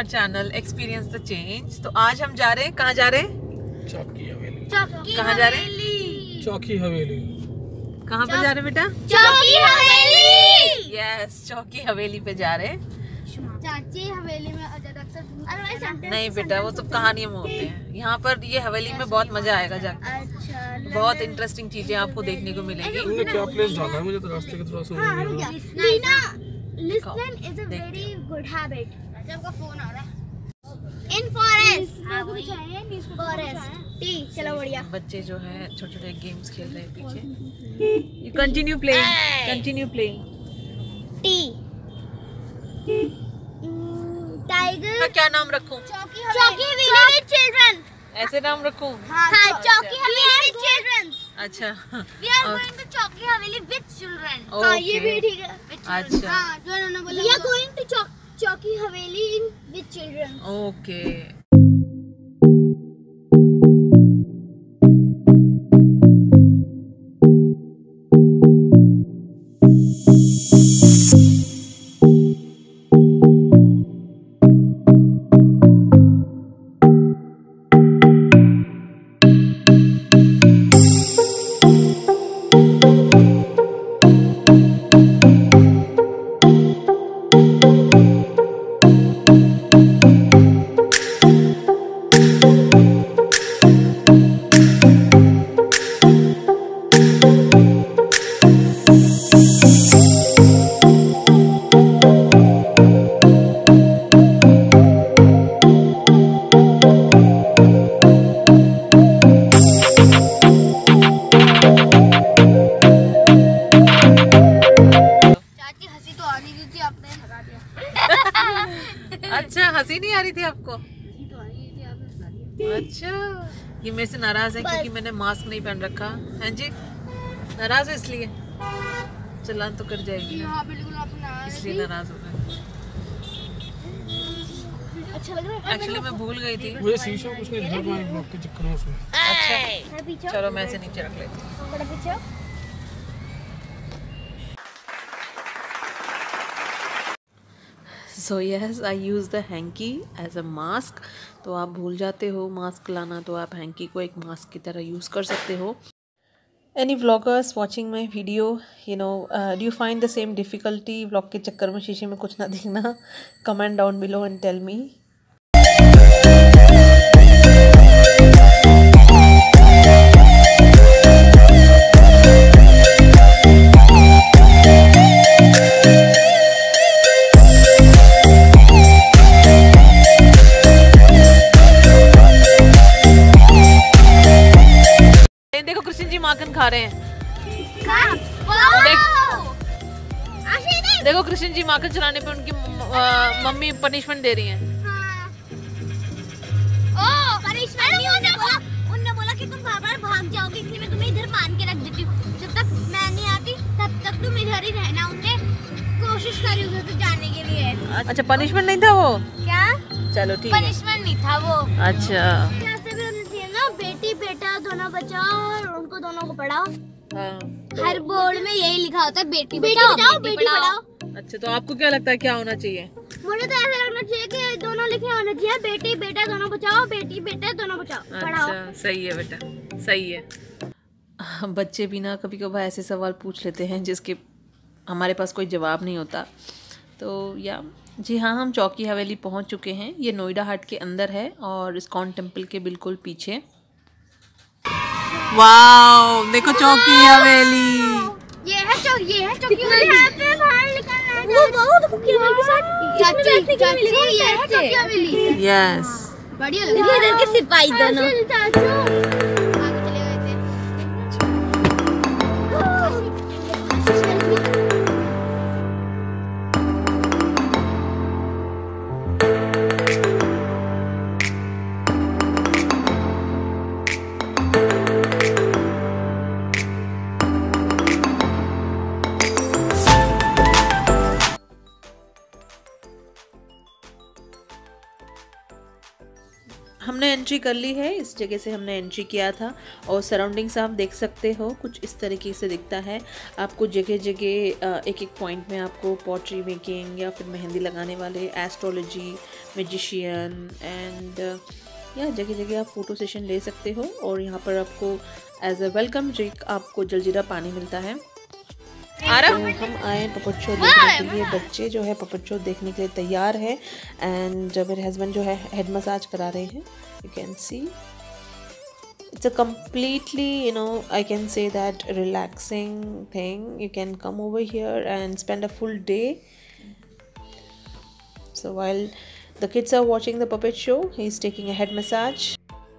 Channel experience the change. तो आज हम जा रहे हैं, कहाँ जा रहे हैं? चौकी हवेली। कहाँ जा रहे हैं? चौकी हवेली। कहाँ पे जा रहे हैं बेटा? चौकी हवेली। यस, चौकी हवेली पे जा रहे हैं। चाची हवेली में नहीं बेटा, वो सब कहानियों में होते हैं। यहाँ पर ये हवेली में बहुत मजा आएगा जाकर। अच्छा, बहुत इंटरेस्टिंग चीजें आपको देखने को मिलेंगी। तुमने क्या प्लेस डाला है? मुझे तो रास्ते के थोड़ा सा listen is a very good habit. आपका फोन आ रहा है। इन फॉरेस्ट टी, चलो बढ़िया। बच्चे जो है छोटे छोटे गेम्स खेल रहे हैं पीछे। You continue playing. T tiger. मैं क्या नाम रखूं? चौकी हवेली विद चिल्ड्रन। ऐसे नाम रखूं? हाँ, चौकी हवेली विद चिल्ड्रन। अच्छा, we are going to Chowki Haveli with children. हाँ, ये भी ठीक है। अच्छा, हाँ, जो उन्होंने बोला। We are going to Chowki Haveli with children. Okay. अच्छा, हंसी नहीं आ रही थी आपको? अच्छा, ये मेरे से नाराज है क्योंकि मैंने मास्क नहीं पहन रखा है जी। नाराज है इसलिए चालान तो कर जाएगी ना, इसलिए नाराज हो गए। अच्छा लग रहा है। एक्चुअली मैं भूल गई थी। मुझे शीशा कुछ नहीं घर में ब्लॉक के चक्कर में उसमें। अच्छा, चलो मैं ऐसे नीचे रख लेती हूँ। बड़ा पीछे। So yes, I use the hanky as a mask. तो आप भूल जाते हो मास्क लाना, तो आप हैंकी को एक मास्क की तरह यूज़ कर सकते हो। Any vloggers watching my video, you know, do you find the same difficulty? Vlog के चक्कर में शीशे में कुछ ना देखना। Comment down below and tell me. देखो कृष्ण जी माखन खा रहे हैं। देखो कृष्ण जी माखन चलाने पे उनकी मम्मी पनिशमेंट दे रही हैं। उन्होंने बोला कि तुम बार-बार भाग जाओगे, इसलिए मैं तुम्हें इधर बांध के रख देती हूँ। जब तक मैं नहीं आती तब तक तुम इधर ही रहना। उनने कोशिश करी उधर तक जाने के लिए। अच्छा, पनिशमेंट नहीं था वो? क्या? चलो ठीक है। पनिशमेंट नहीं था वो। अच्छा, बेटी बेटा दोनों बचाओ और उनको दोनों को पढ़ाओ। हाँ। हर बोर्ड में यही लिखा होता है, बेटी बचाओ बेटी पढ़ाओ। अच्छा, तो आपको क्या लगता है क्या होना चाहिए? मुझे तो ऐसा लगना चाहिए कि दोनों लिखे होना चाहिए, बेटी बेटा दोनों बचाओ, बेटी बेटा दोनों बचाओ, पढ़ाओ। अच्छा, सही है बेटा, सही है। बच्चे भी ना कभी कभार ऐसे सवाल पूछ लेते हैं जिसके हमारे पास कोई जवाब नहीं होता। तो या जी हाँ, हम चौकी हवेली पहुंच चुके हैं। ये नोएडा हाट के अंदर है और इस्कॉन टेम्पल के बिल्कुल पीछे। वाओ, देखो चौकी हवेली। ये है चौकी हवेली। यहाँ पे बाहर निकलना है। वो बहुत चौकी हवेली के साथ चाची ये है चौकी हवेली। यस, बढ़िया लग रहा है। इधर के सिपाही दोनों आगे चले गए थे। हमने एंट्री कर ली है। इस जगह से हमने एंट्री किया था और सराउंडिंग्स आप देख सकते हो कुछ इस तरीके से दिखता है। आपको जगह जगह एक एक पॉइंट में आपको पॉटरी मेकिंग या फिर मेहंदी लगाने वाले, एस्ट्रोलॉजी, मैजिशियन एंड या जगह जगह आप फ़ोटो सेशन ले सकते हो। और यहाँ पर आपको एज अ वेलकम ड्रिंक आपको जलजीरा पानी मिलता है। तो हम आए पपट शो देखने के लिए। बच्चे जो है पपट शो देखने के लिए तैयार है एंड मेरे हस्बैंड जो है हेड मसाज करा रहे हैं। You can see it's a completely, you know, I can say that relaxing thing. You can come over here and spend a full day. So while the kids are watching the puppet show, he's taking a head massage.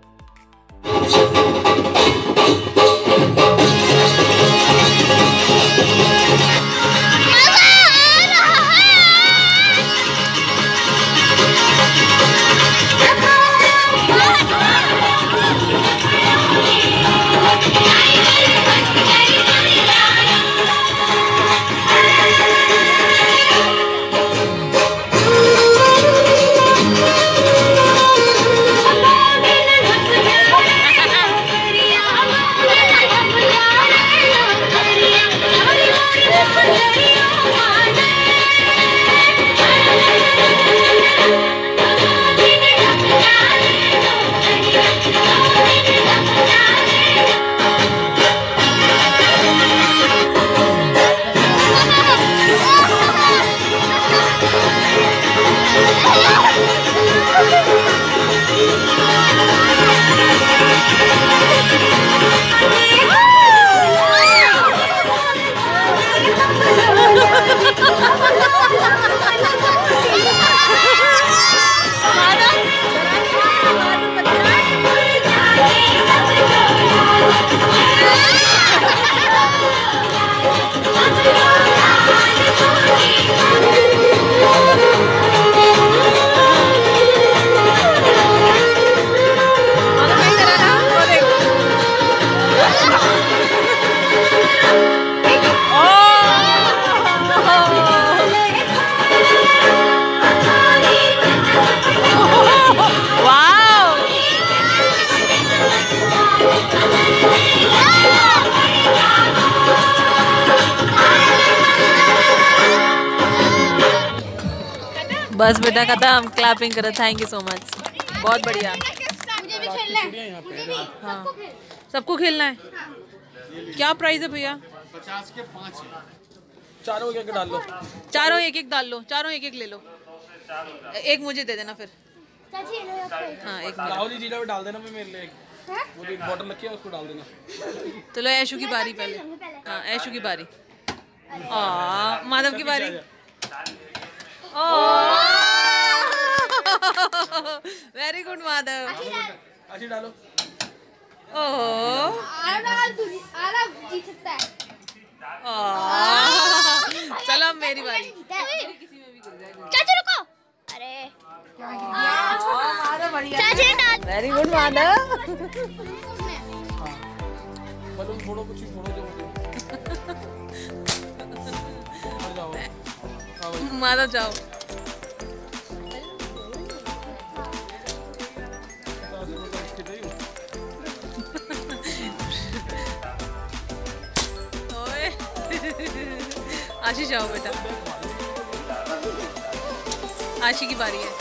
बस बेटा खत्म। Clapping करो। Thank you so much. बहुत बढ़िया। मुझे भी खेलना है। हाँ सबको खेलना है। क्या प्राइस है भैया? 50 के 5 है। चारों एक डाल लो। चारों एक एक डाल लो। चारों एक एक ले लो। एक मुझे दे देना फिर। हाँ एक राहुल जी जीरा भी डाल देना। मैं मेरे लिए वो एक बॉटल रखी है उसको डाल देना। चलो ऐशु की बारी पहले। हाँ ऐशु की बारी। माधव की बारी। Very good Madhav. अच्छी डालो। जीत सकता है। चलो मेरी बारी। चाची रुको। अरे माधव बढ़िया। चाची डाल। Very good Madhav. बलून फोड़ो कुछ ही फोड़ो जो माधव जाओ। आशीष जाओ बेटा। आशी की बारी है।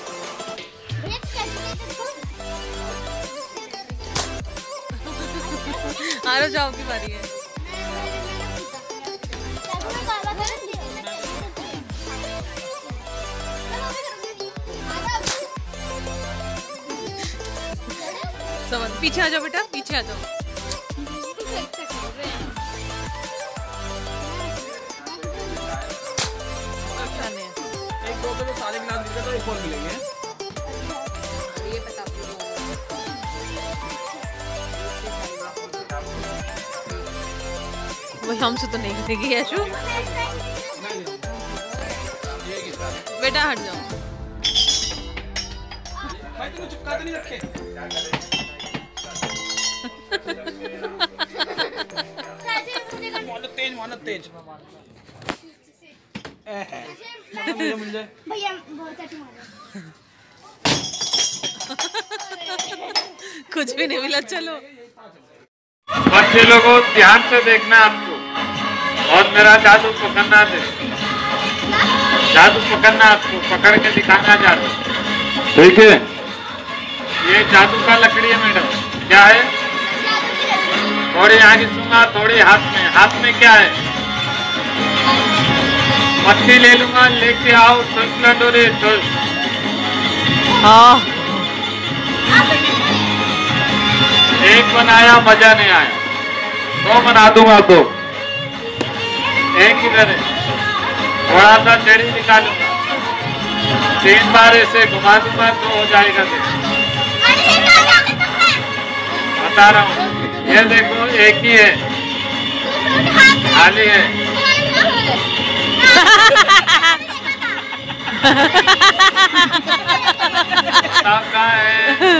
आरो जाओ की बारी है। समझ। पीछे आ जाओ बेटा। पीछे आ जाओ। सारे गिलास मिल गए तो एक और मिलेंगे। ये पता वही हमसे तो नहीं मिलेगी यशु। बेटा हट जाओ। भाई तुम चिपका तो नहीं रखे। मानो तेज मिल जाए भैया बहुत अच्छा मारा। कुछ भी नहीं मिला। चलो बच्चे लोगों ध्यान से देखना आपको और मेरा जादू पकड़ना है। जादू पकड़ना आपको पकड़ के दिखाना जादू। ठीक है, ये जादू का लकड़ी है मैडम। क्या है? थोड़ी यहाँ की सूंगा, थोड़ी हाथ में क्या है? पत्ती ले लूंगा, लेके आओ डोरे। हाँ एक बनाया, मजा नहीं आया, दो बना दूंगा। तो एक इधर है, थोड़ा सा टेढ़ी निकालूंगा, 3 बार ऐसे घुमा दूंगा तो हो जाएगा। बता रहा हूँ, ये देखो एक ही है, खाली है। कहाँ है?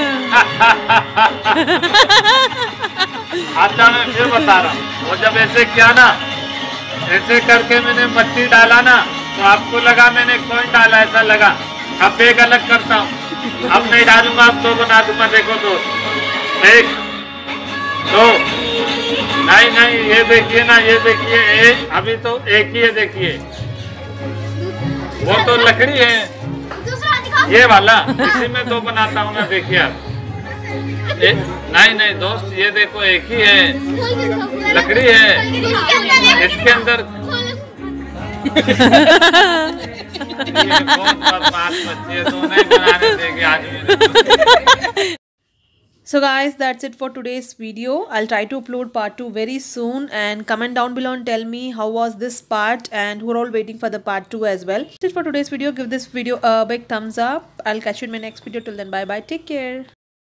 अच्छा मैं फिर बता रहा हूँ, वो जब ऐसे किया ना, ऐसे करके मैंने मट्टी डाला ना, तो आपको लगा मैंने कॉइन डाला, ऐसा लगा। अब एक अलग करता हूँ, अब नहीं डालूंगा, अब 2 बना दूंगा। देखो दोस्त, 1 2 नहीं, ये देखिए ना, ये देखिए, एक अभी तो एक ही है, देखिए वो तो लकड़ी है, ये वाला इसी में 2 बनाता हूँ मैं। देखिए आप, नहीं दोस्त, ये देखो एक ही है, लकड़ी है, इसके अंदर। ये बहुत बदमाश बच्ची है, तो नहीं बनाने देगी आज मेरे। So guys, that's it for today's video. I'll try to upload part 2 very soon, and comment down below and tell me how was this part, and who are all waiting for the part 2 as well. That's it for today's video. Give this video a big thumbs up. I'll catch you in my next video. Till then, bye bye, take care.